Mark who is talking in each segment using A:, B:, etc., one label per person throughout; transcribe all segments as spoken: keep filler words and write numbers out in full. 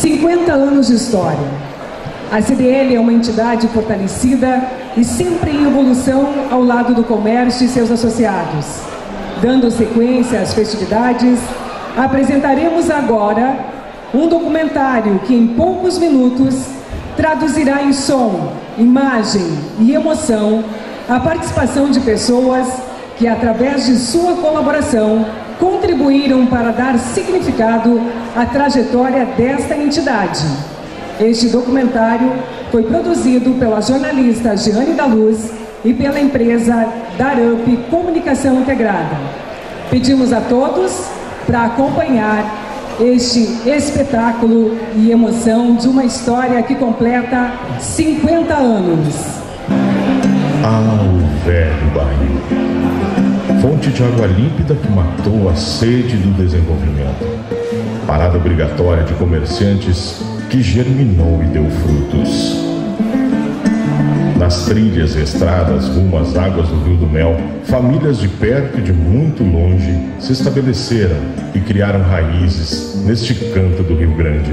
A: cinquenta anos de história. A C D L é uma entidade fortalecida e sempre em evolução ao lado do comércio e seus associados. Dando sequência às festividades, apresentaremos agora um documentário que em poucos minutos traduzirá em som, imagem e emoção a participação de pessoas que, através de sua colaboração, contribuíram para dar significado à trajetória desta entidade. Este documentário foi produzido pela jornalista Giane da Luz e pela empresa Darup Comunicação Integrada. Pedimos a todos para acompanhar este espetáculo e emoção de uma história que completa cinquenta anos.
B: Ah, o velho barril, fonte de água límpida que matou a sede do desenvolvimento, parada obrigatória de comerciantes que germinou e deu frutos. Nas trilhas e estradas rumo às águas do Rio do Mel, famílias de perto e de muito longe se estabeleceram e criaram raízes neste canto do Rio Grande.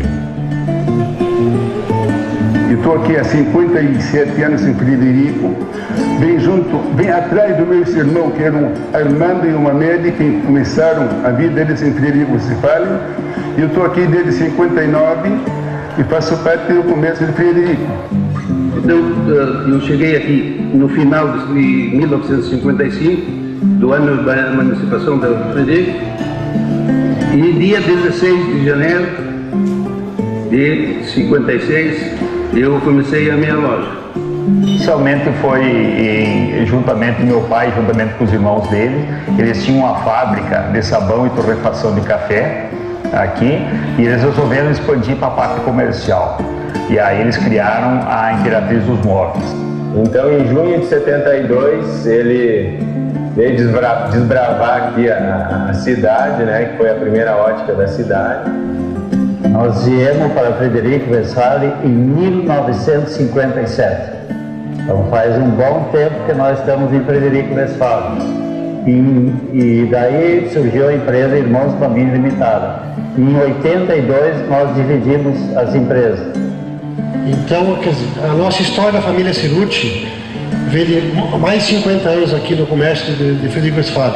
C: Eu estou aqui há cinquenta e sete anos em Frederico, bem junto, bem atrás do meu irmão, que eram Armando e uma médica, que começaram a vida deles em Frederico Westphalen. Eu estou aqui desde cinquenta e nove e faço parte do comércio de Frederico.
D: Então, eu cheguei aqui no final de mil novecentos e cinquenta e cinco, do ano da emancipação da Frederico, e dia dezesseis de janeiro de cinquenta e seis, eu comecei a minha loja.
E: Inicialmente foi em, juntamente meu pai, juntamente com os irmãos dele, eles tinham uma fábrica de sabão e torrefação de café aqui, e eles resolveram expandir para a parte comercial. E aí eles criaram a Imperatriz dos Móveis.
F: Então, em junho de setenta e dois, ele veio desbra desbravar aqui a, a cidade, né, que foi a primeira ótica da cidade.
G: Nós viemos para Frederico Westphalen em mil novecentos e cinquenta e sete. Então faz um bom tempo que nós estamos em Frederico Westphalen. E, e daí surgiu a empresa Irmãos Família Limitada. Em oitenta e dois nós dividimos as empresas.
H: Então, a nossa história da família Cerutti vem de mais de cinquenta anos aqui no comércio de, de Frederico Westphalen.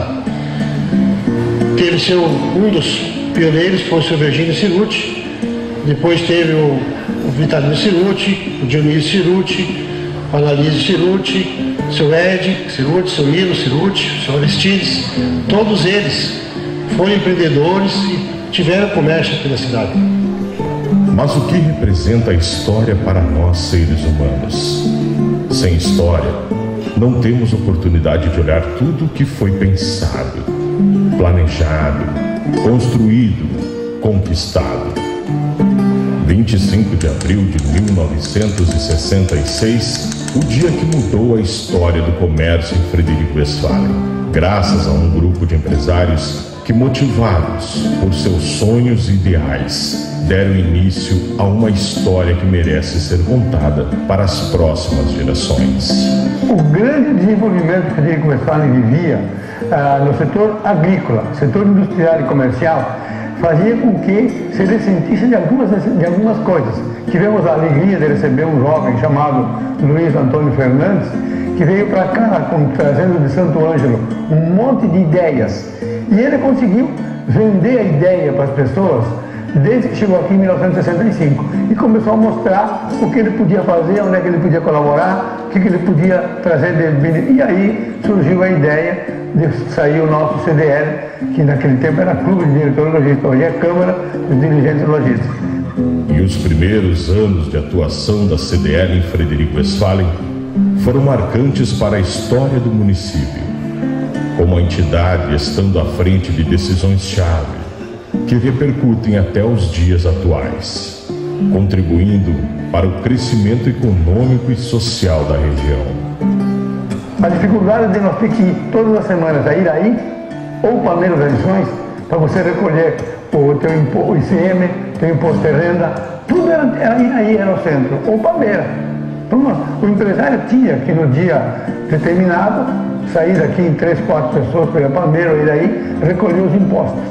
H: Teve seu, um dos pioneiros, foi o seu Virgínio Cerutti, depois teve o, o Vitalino Cerutti, o Dionísio Cerutti, a Analise Cerutti, seu Ed Cerutti, seu Nilo Cerutti, seu Aristides, todos eles foram empreendedores e tiveram comércio aqui na cidade.
B: Mas o que representa a história para nós, seres humanos? Sem história, não temos oportunidade de olhar tudo o que foi pensado, planejado, construído, conquistado. vinte e cinco de abril de mil novecentos e sessenta e seis, o dia que mudou a história do comércio em Frederico Westphalen, graças a um grupo de empresários que, motivados por seus sonhos e ideais, deram início a uma história que merece ser contada para as próximas gerações.
C: O grande desenvolvimento que Frederico Westphalen vivia ah, no setor agrícola, setor industrial e comercial, fazia com que se ressentisse de algumas, de algumas coisas. Tivemos a alegria de receber um jovem chamado Luiz Antônio Fernandes, que veio para cá com, trazendo de Santo Ângelo um monte de ideias. E ele conseguiu vender a ideia para as pessoas desde que chegou aqui em mil novecentos e sessenta e cinco e começou a mostrar o que ele podia fazer, onde é que ele podia colaborar, o que, que ele podia trazer de... E aí surgiu a ideia de sair o nosso C D L, que naquele tempo era Clube de Diretores Logísticos, hoje é Câmara dos Dirigentes Logísticos.
B: E os primeiros anos de atuação da C D L em Frederico Westphalen foram marcantes para a história do município, como a entidade estando à frente de decisões-chave que repercutem até os dias atuais, contribuindo para o crescimento econômico e social da região.
C: A dificuldade de nós ter que ir todas as semanas a Iraí ou Palmeiras das Missões para você recolher o teu impo, o I C M, teu imposto de renda, tudo era, era Iraí, era o centro, ou Palmeiras. Então, o empresário tinha que no dia determinado sair daqui em três, quatro pessoas pela Palmeiras ou Iraí, recolher os impostos.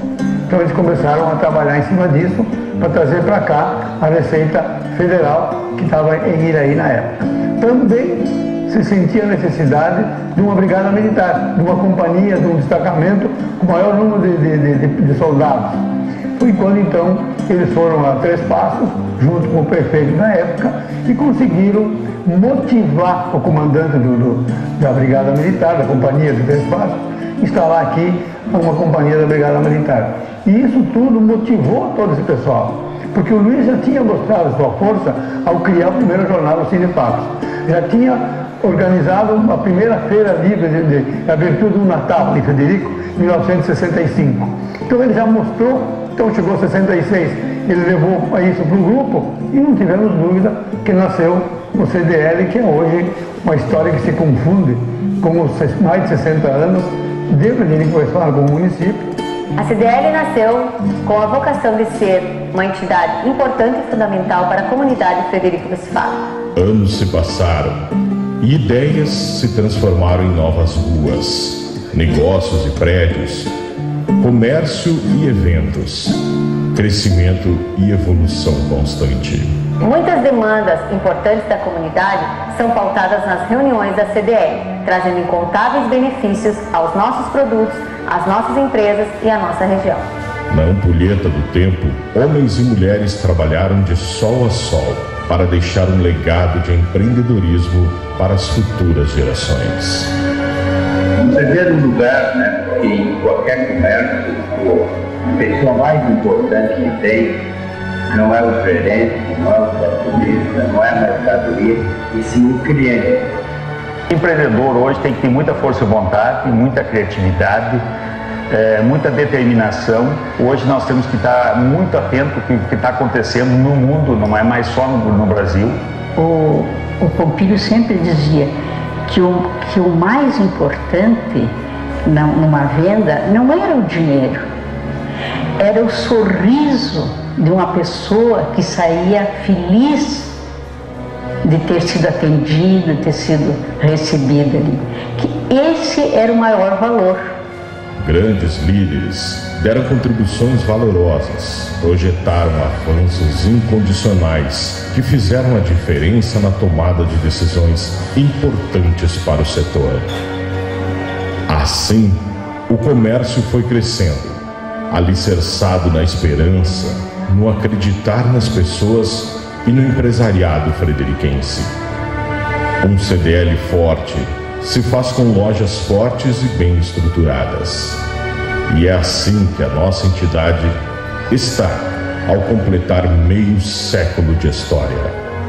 C: Então eles começaram a trabalhar em cima disso para trazer para cá a Receita Federal que estava em Iraí na época. Também se sentia a necessidade de uma brigada militar, de uma companhia, de um destacamento com maior número de, de, de, de soldados. Foi quando então eles foram a Três Passos, junto com o prefeito na época, e conseguiram motivar o comandante do, do, da Brigada Militar, da Companhia de Três Passos, instalar aqui uma companhia da Brigada Militar. E isso tudo motivou todo esse pessoal, porque o Luiz já tinha mostrado sua força ao criar o primeiro jornal, o Cine Fatos. Já tinha organizado a primeira feira livre de, de abertura do Natal em Frederico, em mil novecentos e sessenta e cinco. Então ele já mostrou. Então chegou a sessenta e seis, ele levou isso para o grupo e não tivemos dúvida que nasceu o C D L, que é hoje uma história que se confunde com os mais de sessenta anos de Frederico Westphalen como município.
I: A C D L nasceu com a vocação de ser uma entidade importante e fundamental para a comunidade de Frederico Westphalen.
B: Anos se passaram e ideias se transformaram em novas ruas, negócios e prédios, comércio e eventos, crescimento e evolução constante.
I: Muitas demandas importantes da comunidade são pautadas nas reuniões da C D L, trazendo incontáveis benefícios aos nossos produtos, às nossas empresas e à nossa região.
B: Na ampulheta do tempo, homens e mulheres trabalharam de sol a sol para deixar um legado de empreendedorismo para as futuras gerações.
J: Em primeiro lugar, né, porque em qualquer comércio, a pessoa mais importante que tem não é o gerente, não é o trabalhista, não é a mercadoria, e sim o cliente.
E: O empreendedor hoje tem que ter muita força e vontade, muita criatividade, é, muita determinação. Hoje nós temos que estar muito atento ao que está acontecendo no mundo, não é mais só no, no Brasil.
K: O, o Pompilho sempre dizia que o, que o mais importante na, numa venda não era o dinheiro, era o sorriso de uma pessoa que saía feliz de ter sido atendida, de ter sido recebida ali. Que esse era o maior valor.
B: Grandes líderes deram contribuições valorosas, projetaram avanços incondicionais que fizeram a diferença na tomada de decisões importantes para o setor. Assim, o comércio foi crescendo, alicerçado na esperança, no acreditar nas pessoas e no empresariado frederiquense. Um C D L forte se faz com lojas fortes e bem estruturadas. E é assim que a nossa entidade está ao completar meio século de história.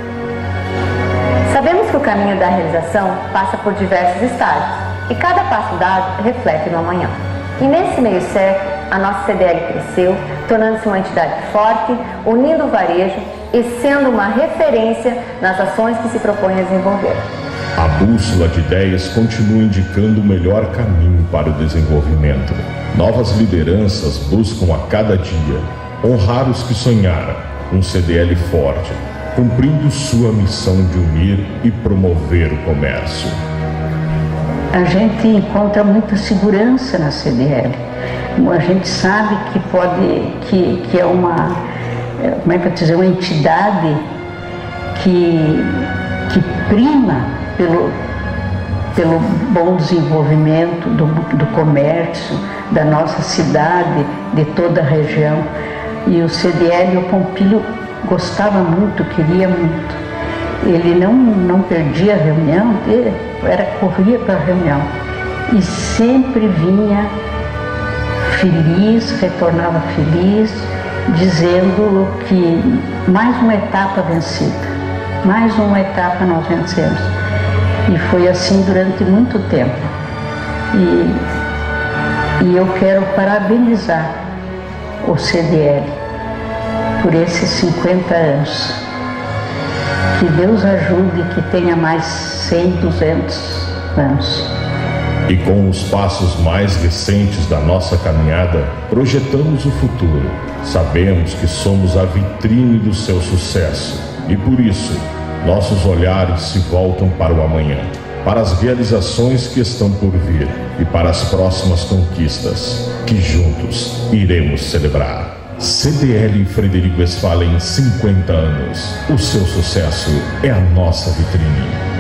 I: Sabemos que o caminho da realização passa por diversos estágios e cada passo dado reflete no amanhã. E nesse meio século, a nossa C D L cresceu, tornando-se uma entidade forte, unindo o varejo e sendo uma referência nas ações que se propõe a desenvolver.
B: A bússola de ideias continua indicando o melhor caminho para o desenvolvimento. Novas lideranças buscam a cada dia honrar os que sonharam, um C D L forte, cumprindo sua missão de unir e promover o comércio.
K: A gente encontra muita segurança na C D L. A gente sabe que pode, que, que é uma, como é que eu dizer, uma entidade que, que prima pelo, pelo bom desenvolvimento do, do comércio, da nossa cidade, de toda a região. E o C D L, o Pompilho, gostava muito, queria muito. Ele não, não perdia a reunião, ele era, corria para a reunião. E sempre vinha feliz, retornava feliz, dizendo que mais uma etapa vencida, mais uma etapa nós vencemos. E foi assim durante muito tempo. E, e eu quero parabenizar o C D L por esses cinquenta anos. Que Deus ajude que tenha mais cem, duzentos anos.
B: E com os passos mais recentes da nossa caminhada, projetamos o futuro. Sabemos que somos a vitrine do seu sucesso e por isso nossos olhares se voltam para o amanhã. para as realizações que estão por vir e para as próximas conquistas que juntos iremos celebrar. C D L Frederico Westphalen, cinquenta anos. O seu sucesso é a nossa vitrine.